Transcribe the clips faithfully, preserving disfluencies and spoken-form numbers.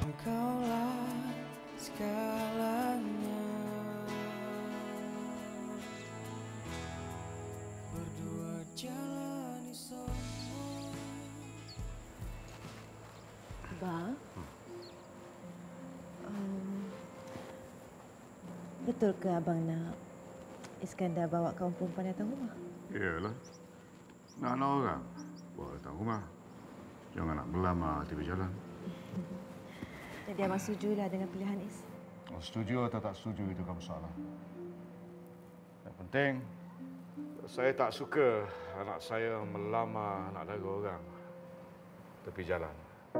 Engkaulah segalanya. Berdua jalani semua. Abang, um, betul ke abang nak Iskandar bawa kaum perempuan datang rumah? Iyalah. Nak anak orang, bawa datang rumah. Jangan nak berlama tepi jalan. Jadi abang setujulah dengan pilihan Is? Setuju atau tak setuju itu kan masalah. Yang penting, saya tak suka anak saya melamar anak dara orang tepi jalan.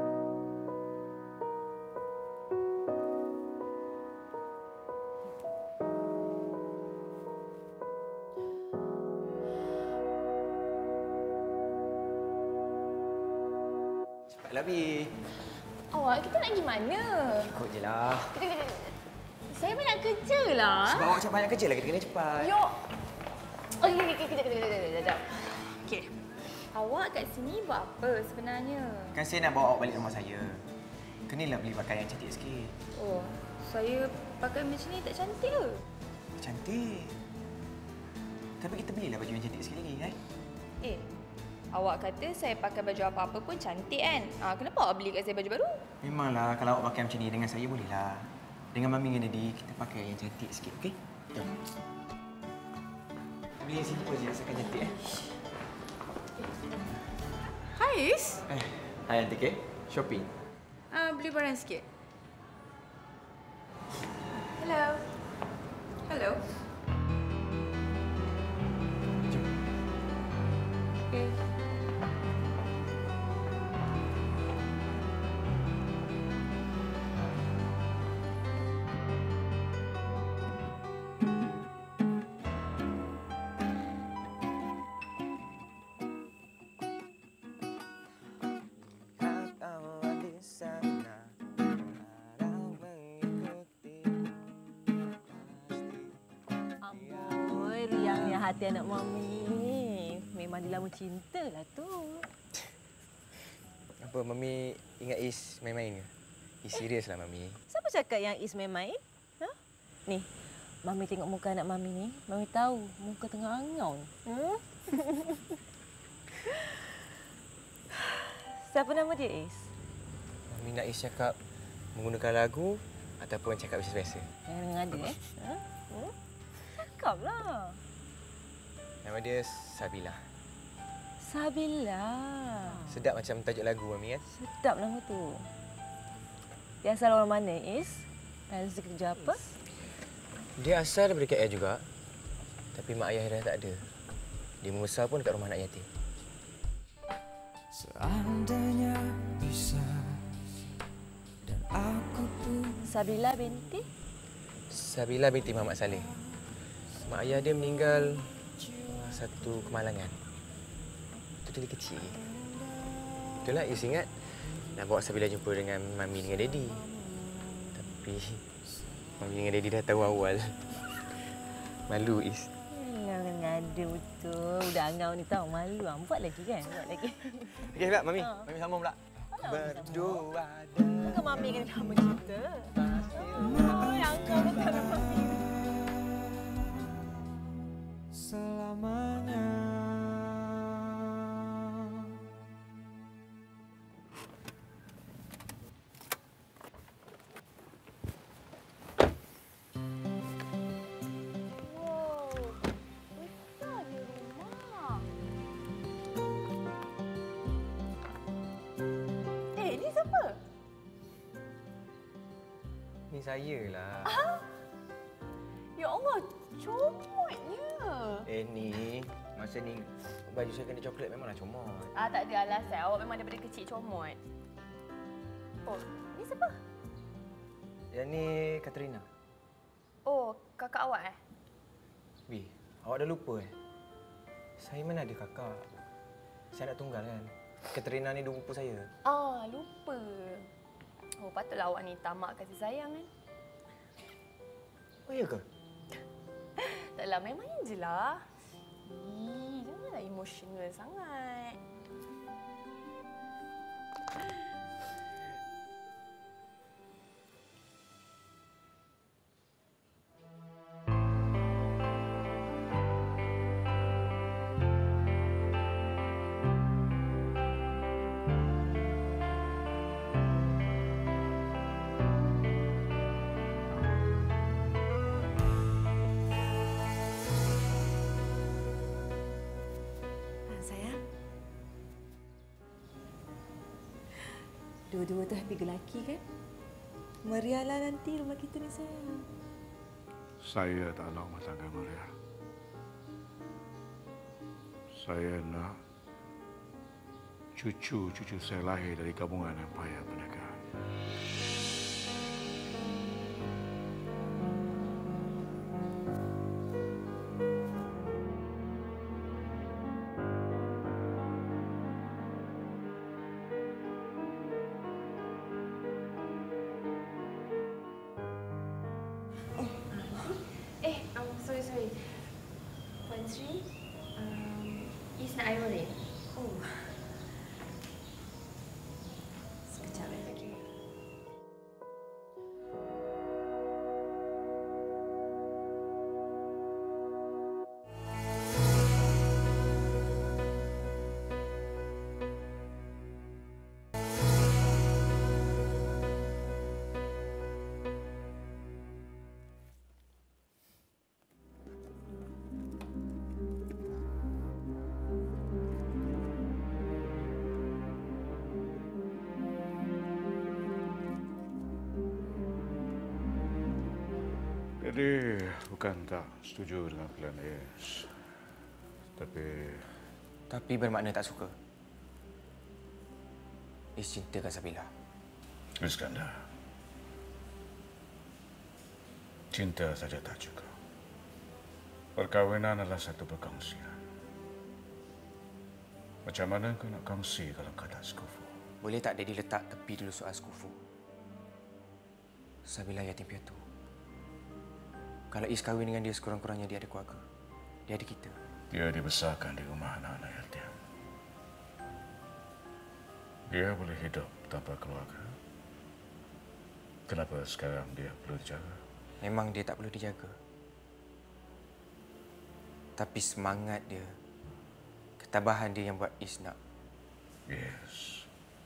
Cepatlah, Bi. Awak, kita nak pergi mana? Ikut je lah. Saya banyak kerja lah. Sebab awak macam banyak kerja lah, kita kena cepat. Yo. Oh, kejap, kejap, kejap, kejap, kejap. Okey. Awak kat sini buat apa sebenarnya? Kan saya nak bawa awak balik rumah saya. Kenalah beli pakaian yang cantik sikit. Oh, saya pakai macam ni tak cantik ke? Cantik. Tapi kita belilah baju yang cantik sikit lagi, kan? Eh, awak kata saya pakai baju apa-apa pun cantik kan? Ah, kenapa awak beli kat saya baju baru? Memanglah, kalau awak pakai macam ni dengan saya bolehlah. Dengan Mami dengan Daddy, kita pakai yang cantik sikit, okey? Jom. Beli yang simple je, rasakan cantik, eh? Hai, Is. Eh, hai Aunty K. Shopping. Ah, beli barang sikit. Hello. Hello. Jom. Okay. Amboi, riangnya hati anak Mami. Memang dia lama cinta lah tu. Apa, Mami ingat Is main-main ke? Is serius lah, Mami. Siapa cakap yang Is main-main? Ha? Ni, Mami tengok muka anak Mami ni. Mami tahu muka tengah angau ni. Hmm? Siapa nama dia, Is? Mami nak Is cakap menggunakan lagu ataupun cakap biasa-biasa? Yang ada, eh? Ha? Hmm? Cakaplah. Nama dia Sabila. Sabila. Sedap macam tajuk lagu, Mami, kan? Sedap nama tu. Dia asal orang mana, Is? Dan rezeki kerja apa? Dia asal daripada K L juga. Tapi mak ayah dah tak ada. Dia membesar pun dekat rumah anak yatim. Seandainya bisa dan aku pun Sabila binti? Sabila binti Muhammad Saleh. Mak ayah dia meninggal satu kemalangan. Itu dia kecil. Itulah Is ingat nak bawa Sabila jumpa dengan Mami dengan Daddy. Tapi Mami dengan Daddy dah tahu awal. Malu Is. Jangan ngada betul. Udah angau ni tahu malu. Ah, buat lagi kan? Buat lagi. Okey pula Mami. Ha. Mami sambung pula. Berdua Bukan Mami kena sama cerita. Oh, yang angau betul Mami. selamanya. Ni saya lah. Ah? Ya Allah, comotnya. Eh ni, masa ni baju saya kena coklat memanglah comot. Ah, tak ada alasan. Awak memang daripada kecil comot. Oh, ni siapa? Yang ni Katrina. Oh, kakak awak eh? Bi, awak dah lupa eh? Saya mana ada kakak. Saya nak tunggal kan. Katrina ni dua pupu saya. Ah, lupa. Oh, patutlah awak ni tamak kasih sayang kan? Oh, ya ke? Taklah, memangnya je lah. Ih, janganlah emosional sangat. Dua-dua tu happy gelaki kan? Meriahlah nanti rumah kita ni sayang. Saya tak nak rumah tangga meriah. Saya nak cucu-cucu saya lahir dari gabungan yang payah pernikahan. Eh, um, sorry, sorry. Puan Sri, um, Is nak air boleh? Oh. Sekejap lagi. Jadi, bukan tak setuju dengan pilihan Is. Tapi, Tapi bermakna tak suka. Is cintakan Sabila. Iskandar, cinta saja tak cukup. Perkahwinan adalah satu perkongsian. Macam mana kau nak kongsi kalau kau tak sekufu? Boleh tak Daddy letak tepi dulu soal sekufu? Sabila yatim piatu. Kalau Is kahwin dengan dia, sekurang-kurangnya dia ada keluarga. Dia ada kita. Dia dibesarkan di rumah anak-anak yatim. Dia boleh hidup tanpa keluarga. Kenapa sekarang dia perlu dijaga? Memang dia tak perlu dijaga. Tapi semangat dia, ketabahan dia yang buat Is nak. Yes.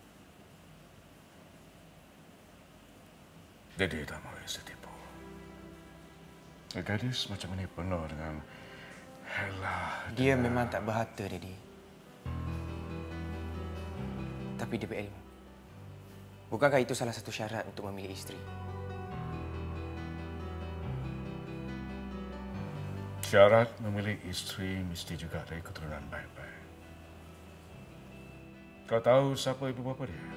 Jadi tak mahu Is tertipu. Gadis macam ini penuh dengan helah. Dia memang tak berharta, Daddy. Tapi dia berilmu. Bukankah itu salah satu syarat untuk memilih isteri? Syarat memilih isteri mesti juga dari keturunan baik-baik. Kau tahu siapa ibu bapa dia?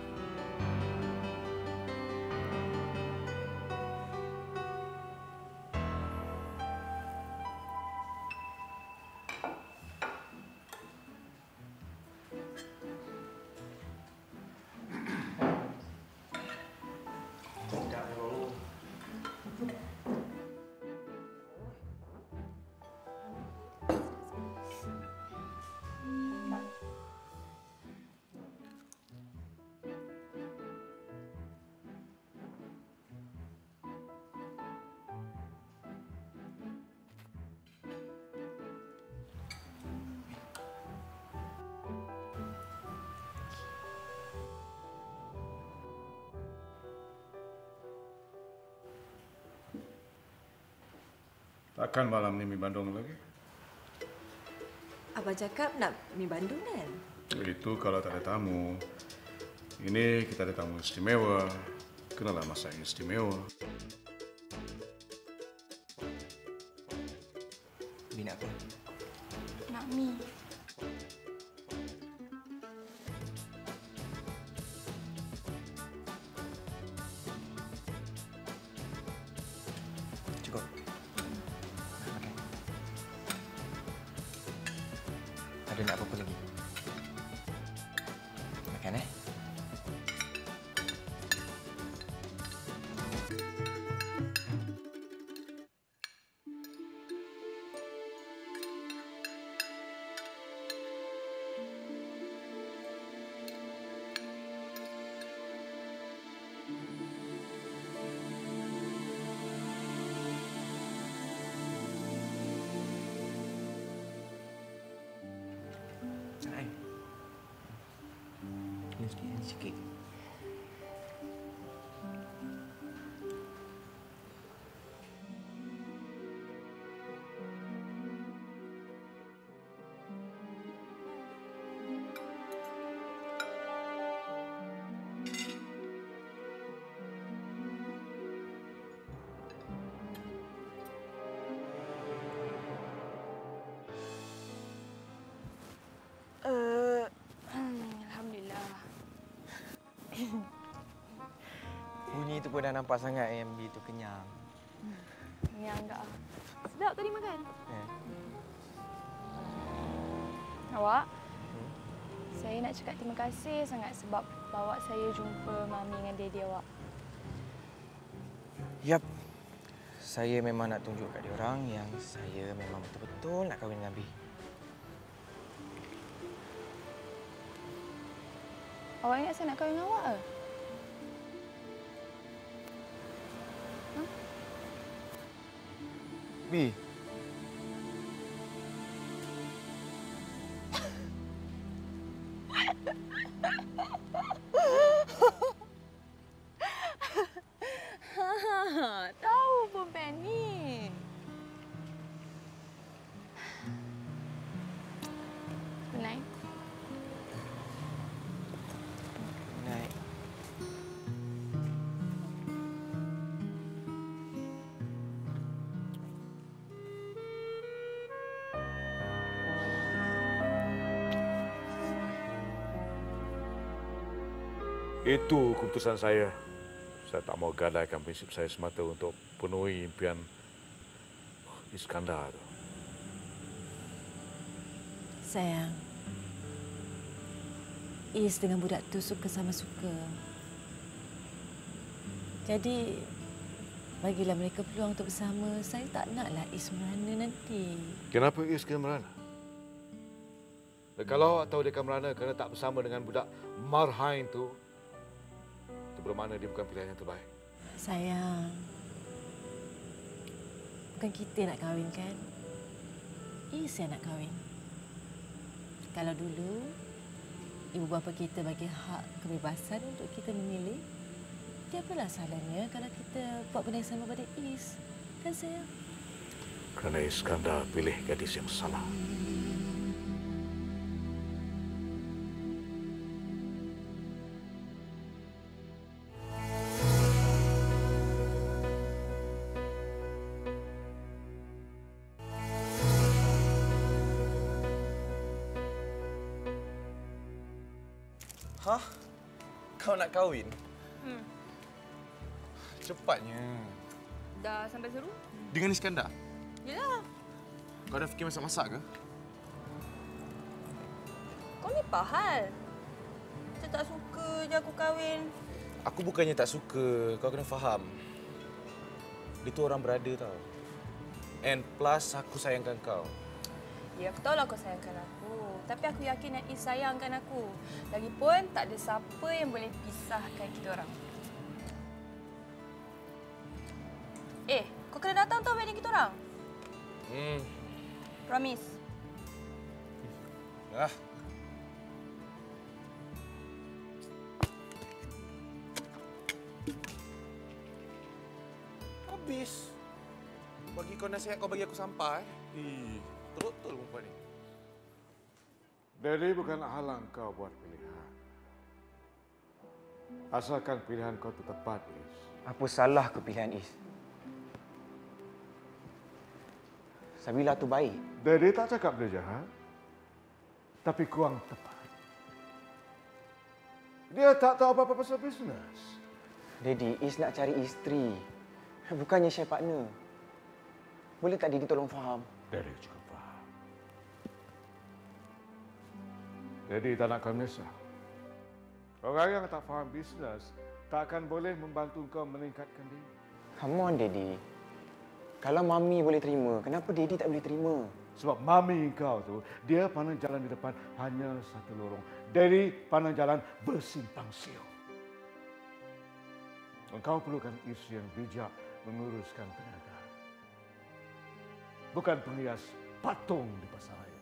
Takkan malam ni mi Bandung lagi? Abang cakap nak mi Bandung kan? Itu kalau tak ada tamu. Ini kita ada tamu istimewa. Kenalah masak yang istimewa. Mi nak apa? Nak mi. Cukup. Makan. Ada nak apa-apa lagi? Makan eh? Hai. Ini sikit, sikit. Bunyi tu pun dah nampak sangat yang B tu kenyang. Yang enggak ah. Sedap tadi makan. Eh. Awak, hmm? saya nak cakap terima kasih sangat sebab bawa saya jumpa Mami dengan Daddy awak. Yap. Saya memang nak tunjuk kat dia orang yang saya memang betul-betul nak kahwin dengan B. Awak ingat saya nak kahwin dengan awak ke? Huh? B. Tahu pun Penny. Good night. Night. Itu keputusan saya. Saya tak mau gadaikan prinsip saya semata untuk penuhi impian Iskandar tu. Sayang, Is dengan budak tu suka sama suka. Jadi, bagilah mereka peluang untuk bersama. Saya tak naklah Is merana nanti. Kenapa Is kena merana? Dan kalau awak tahu dia akan merana kerana tak bersama dengan budak Marhain tu, itu bermakna dia bukan pilihan yang terbaik. Sayang, bukan kita nak kahwin kan? Is yang nak kahwin. Kalau dulu, ibu bapa kita bagi hak kebebasan untuk kita memilih, dia apalah salahnya kalau kita buat benda yang sama pada Is. Kan sayang? Kerana Iskandar pilih gadis yang salah. Hah? Kau nak kahwin? Hmm. Cepatnya. Dah sampai seru? Dengan Iskandar? Yalah. Kau dah fikir masak-masak ke? Kau ni apa hal? Macam tak suka je aku kahwin. Aku bukannya tak suka. Kau kena faham. Dia tu orang berada tau. And plus, aku sayangkan kau. Ya, aku tahu lah kau sayangkan aku. Tapi aku yakin yang Is sayangkan aku. Lagipun, tak ada siapa yang boleh pisahkan kita orang. Eh, kau kena datang tau wedding kita orang. Hmm. Promise. Ah. Habis. Bagi kau nasihat, kau bagi aku sampah. Eh. Ih, teruk-teruk perempuan ni. Daddy bukan nak halang kau buat pilihan. Asalkan pilihan kau itu tepat, Is. Apa salah ke pilihan Is? Sabila tu baik. Daddy tak cakap dia jahat. Tapi kurang tepat. Dia tak tahu apa-apa pasal bisnes. Daddy, Is nak cari isteri. Bukannya share partner. Boleh tak Daddy tolong faham? Daddy cukup faham. Daddy tak nak kau menyesal. Orang yang tak faham bisnes tak akan boleh membantu kau meningkatkan diri. Come on, Daddy. Kalau Mami boleh terima, kenapa Daddy tak boleh terima? Sebab Mami kau tu, dia pandang jalan di depan hanya satu lorong. Daddy pandang jalan bersimpang siur. Engkau perlukan isteri yang bijak menguruskan perniagaan. Bukan penghias patung di pasar raya.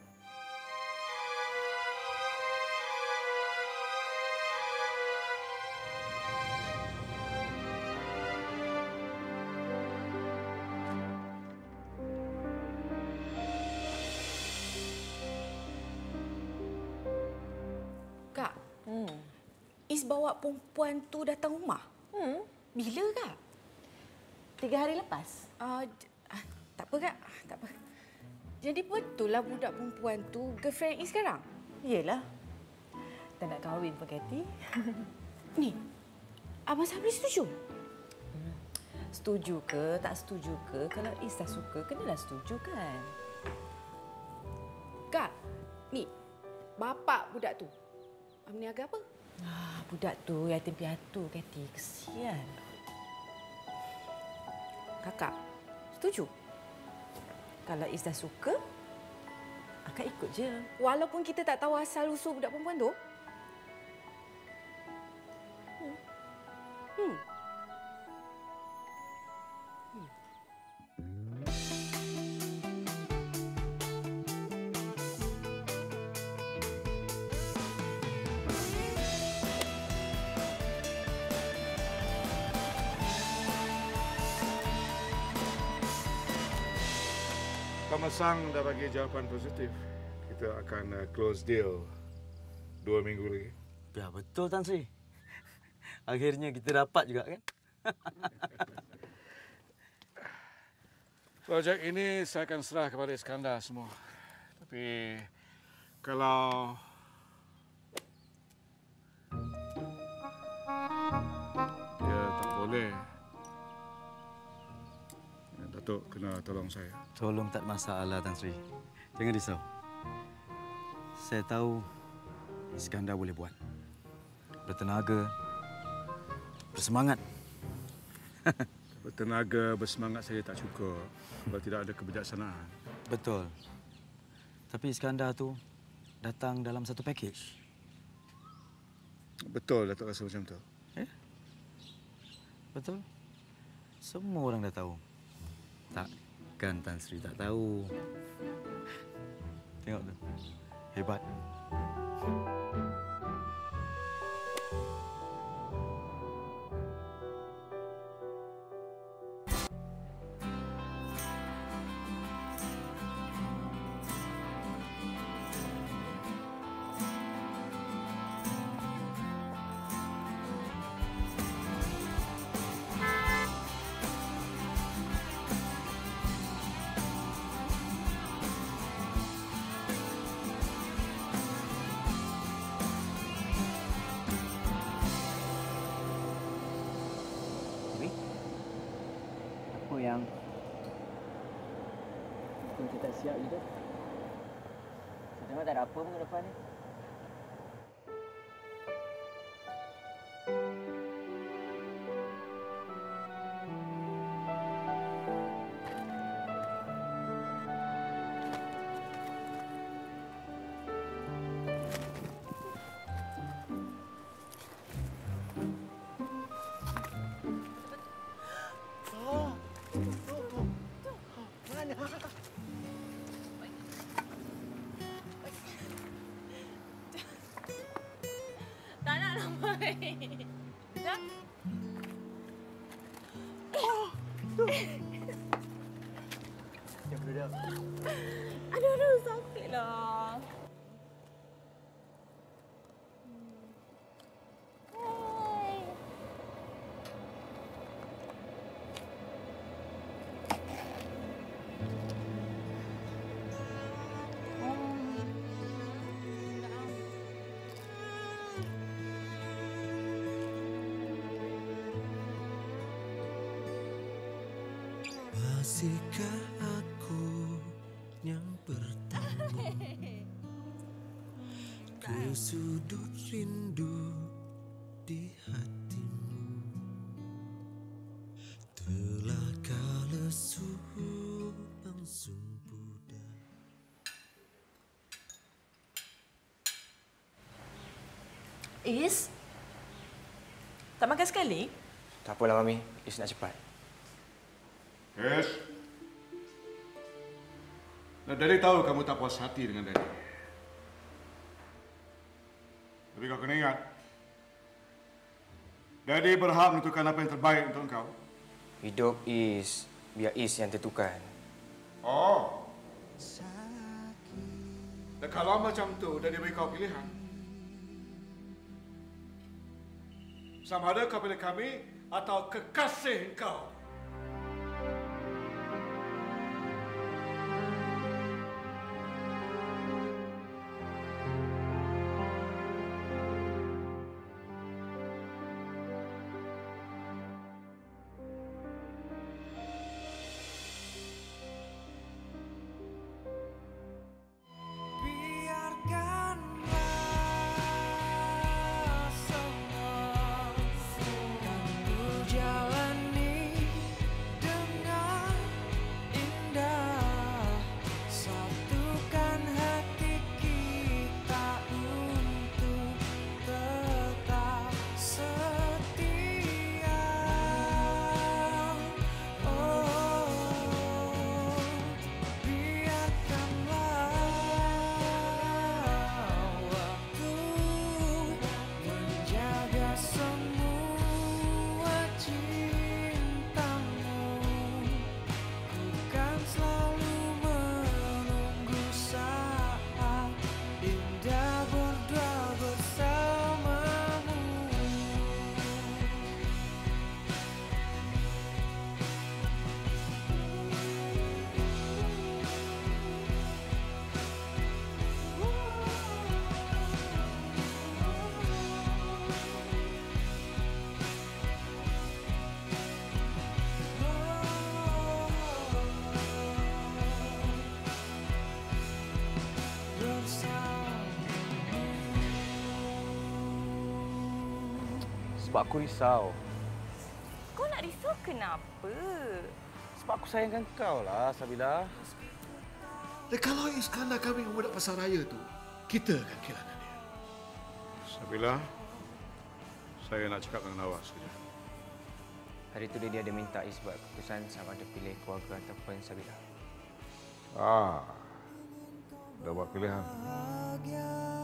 Kak, Hmm. Is bawa perempuan tu datang rumah? Hmm. Bila, Kak? Tiga hari lepas. Uh, uh, tak apa, Kak. Tak apa. Jadi betul lah budak perempuan tu girlfriend Is sekarang? Yelah. Tak nak kahwin pun Kati. Ni, Abang Sabri setuju? Setuju ke, tak setuju ke, kalau Is dah suka, kenalah setuju kan? Kak, ni, bapak budak tu. Berniaga apa? Ah, budak tu yatim piatu, Kati. Kesian. Kakak, setuju? Kalau Is dah suka, Akak ikut je. Walaupun kita tak tahu asal usul budak perempuan tu? Hmm. Hmm. Kama Sang dah bagi jawapan positif. Kita akan uh, close deal dua minggu lagi. Ya, betul Tan Sri. Akhirnya kita dapat juga kan? Projek ini saya akan serah kepada Iskandar semua. Tapi kalau dia tak boleh, Datuk kena tolong saya. Tolong tak masalah Tan Sri. Jangan risau. Saya tahu Iskandar boleh buat. Bertenaga, bersemangat. Bertenaga, bersemangat saja tak cukup kalau tidak ada kebijaksanaan. Betul. Tapi Iskandar tu datang dalam satu package. Betul, Datuk rasa macam tu. Eh? Betul? Semua orang dah tahu. Takkan Tan Sri tak tahu. Tengok tu. Hebat. Yang kita tak siap je dah. Saya tengok tak ada apa pun ke depan ni. Tak nak ramai. Dah? Ya, budak. Aduh, aduh, sakitlah. Hai. Masihkah aku yang bertemu ke sudut rindu di hatimu? Telah kau lesu langsung pudar. Is? Tak makan sekali? Tak apalah, Mami. Is nak cepat. Yes. Nah, Daddy tahu kamu tak puas hati dengan Daddy. Tapi kau kena ingat, Daddy berhak menentukan apa yang terbaik untuk kau. Hidup Is, biar Is yang tentukan. Oh. Dan kalau macam tu, Daddy beri kau pilihan. Sama ada kau pilih kami atau kekasih kau. Sebab aku risau. Kau nak risau kenapa? Sebab aku sayangkan kau lah, Sabila. Dan kalau Iskandar kahwin dengan budak pasar raya tu, kita akan kehilangan dia. Sabila, saya nak cakap dengan awak sekejap. Hari tu dia ada minta Is buat keputusan sama ada pilih keluarga ataupun Sabila. Ah, dah buat pilihan.